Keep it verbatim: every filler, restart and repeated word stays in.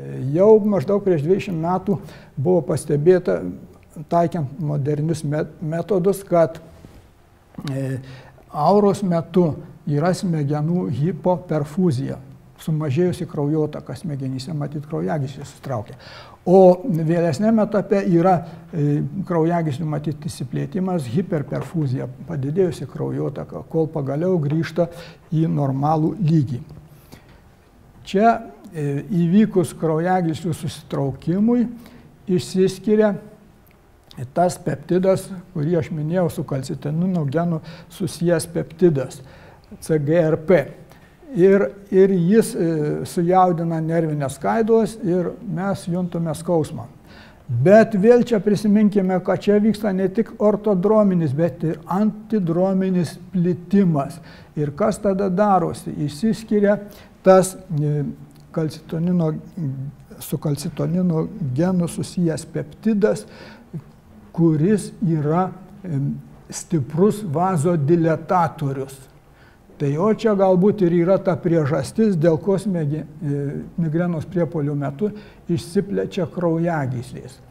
Jau maždaug prieš dvidešimt metų buvo pastebėta, taikiant modernius metodus, kad auros metu yra smegenų hipoperfuzija, sumažėjusi kraujotaka smegenyse, matyt, kraujagyslės susitraukia. O vėlesnėme etape yra kraujagyslių, matyt, išsiplėtimas, hiperperfuzija, padidėjusi kraujotaka, kol pagaliau grįžta į normalų lygį. Čia įvykus kraujagyslių susitraukimui išsiskiria tas peptidas, kurį aš minėjau, su kalcitonino genu susijęs peptidas, C G R P. Ir, ir jis sujaudina nervinės skaidulas ir mes juntame skausmą. Bet vėl čia prisiminkime, kad čia vyksta ne tik ortodrominis, bet ir antidrominis plitimas. Ir kas tada darosi? Išsiskiria tas kalcitonino, su kalcitonino genu susijęs peptidas, kuris yra stiprus vazodilatatorius. Tai o čia galbūt ir yra ta priežastis, dėl ko migrenos priepuolių metu išsiplečia kraujagyslės.